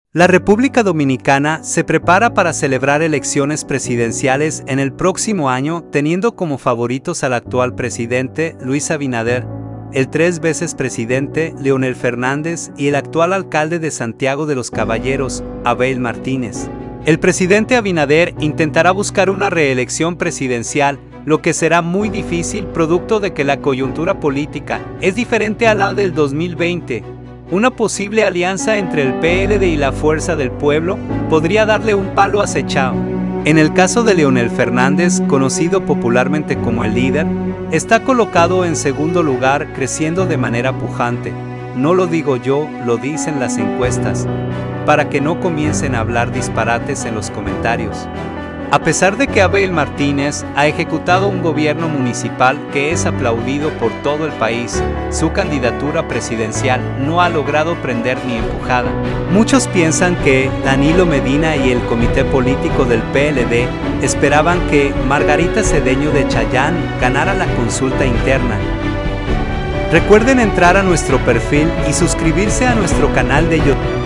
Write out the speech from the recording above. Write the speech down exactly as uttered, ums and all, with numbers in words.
La República Dominicana se prepara para celebrar elecciones presidenciales en el próximo año, teniendo como favoritos al actual presidente Luis Abinader, el tres veces presidente Leonel Fernández y el actual alcalde de Santiago de los Caballeros, Abel Martínez. El presidente Abinader intentará buscar una reelección presidencial, lo que será muy difícil producto de que la coyuntura política es diferente a la del dos mil veinte. Una posible alianza entre el P L D y la Fuerza del Pueblo podría darle un palo acechado. En el caso de Leonel Fernández, conocido popularmente como el líder, está colocado en segundo lugar, creciendo de manera pujante. No lo digo yo, lo dicen las encuestas, para que no comiencen a hablar disparates en los comentarios. A pesar de que Abel Martínez ha ejecutado un gobierno municipal que es aplaudido por todo el país, su candidatura presidencial no ha logrado prender ni empujada. Muchos piensan que Danilo Medina y el comité político del P L D esperaban que Margarita Cedeño de Chayán ganara la consulta interna. Recuerden entrar a nuestro perfil y suscribirse a nuestro canal de YouTube.